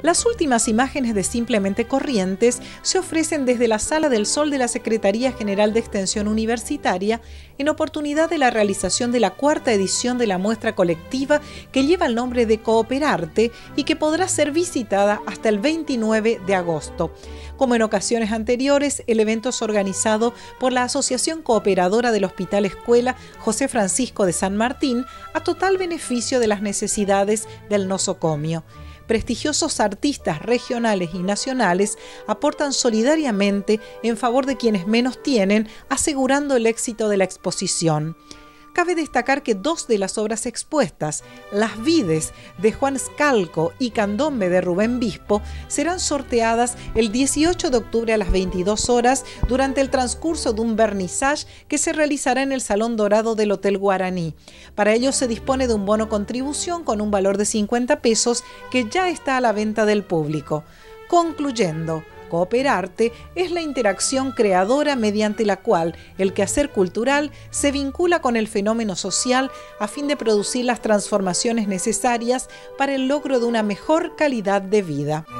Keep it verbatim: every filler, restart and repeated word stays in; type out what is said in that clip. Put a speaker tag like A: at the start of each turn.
A: Las últimas imágenes de Simplemente Corrientes se ofrecen desde la Sala del Sol de la Secretaría General de Extensión Universitaria en oportunidad de la realización de la cuarta edición de la muestra colectiva que lleva el nombre de Cooperarte y que podrá ser visitada hasta el veintinueve de agosto. Como en ocasiones anteriores, el evento es organizado por la Asociación Cooperadora del Hospital Escuela José Francisco de San Martín a total beneficio de las necesidades del nosocomio. Prestigiosos artistas regionales y nacionales aportan solidariamente en favor de quienes menos tienen, asegurando el éxito de la exposición. Cabe destacar que dos de las obras expuestas, Las Vides de Juan Scalco y Candombe de Rubén Bispo, serán sorteadas el dieciocho de octubre a las veintidós horas durante el transcurso de un vernissage que se realizará en el Salón Dorado del Hotel Guaraní. Para ello se dispone de un bono contribución con un valor de cincuenta pesos que ya está a la venta del público. Concluyendo, Cooperarte es la interacción creadora mediante la cual el quehacer cultural se vincula con el fenómeno social a fin de producir las transformaciones necesarias para el logro de una mejor calidad de vida.